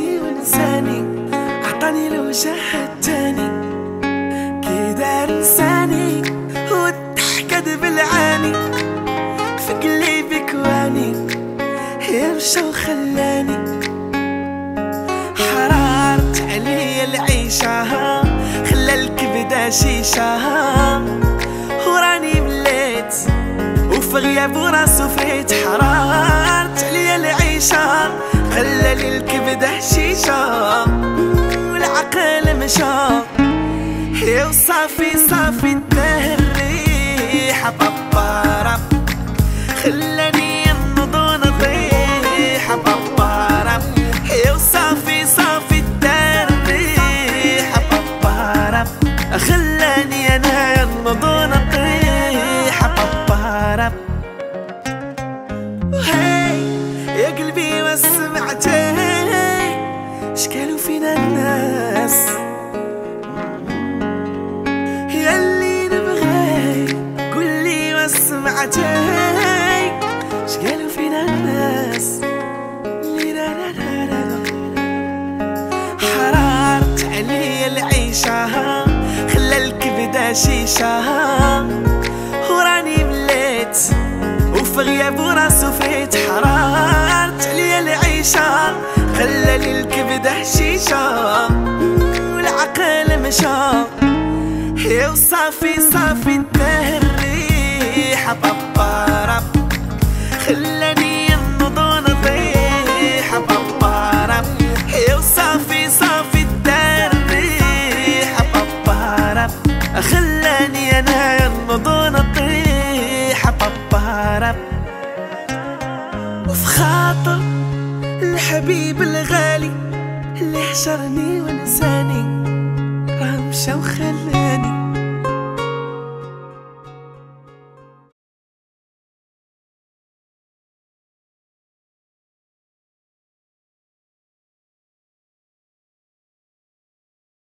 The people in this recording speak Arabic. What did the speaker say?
حشرني ولساني عطاني الوجه التاني كي دار لساني والضحكة بالعاني في قلبي كواني يرشا وخلاني حرارت عليا العيشة خلى الكبدة شيشة وراني مليت وفي غياب وراسو فيت حرارت عليا العيشة خلى لي الكبدة شيشة والعقل مشى يا وصافي صافي انتهى الريحة بابارا خلاني النضون الريحة بابارا يا وصافي صافي انتهى الريحة بابارا خلاني انا النضون الريحة بابارا وهي يا قلبي وسمعتي شكالوا فينا الناس ياللي نبغي قولي وسمعتي شكالوا فينا الناس حرارت عليا العيشة خلى الكبدة شيشة وراني مليت وفي غياب وراسو فيت حرارت عليا العيشة خلى لي الكبدة شيشة والعقل مشى يا وصافي صافي انتهى الريحة بابارا خلاني النضون الريحة بابارا يا وصافي صافي انتهى الريحة بابارا خلاني انا النضون الريحة بابارا وفي خاطر الحبيب الغالي اللي حشرني ونساني راه مشى وخلاني